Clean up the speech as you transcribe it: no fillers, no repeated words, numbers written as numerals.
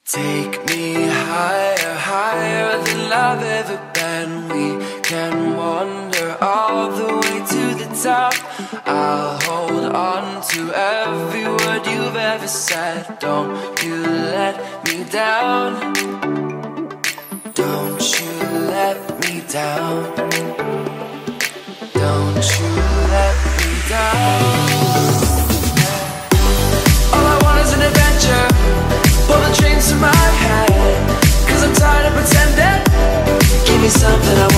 Take me higher, higher than I've ever been. We can wander all the way to the top. I'll hold on to every word you've ever said. Don't you let me down. Don't you let me down. Don't you let me down. All I want is an adventure. Pull the strings to my head, 'cause I'm tired of pretending. Give me something I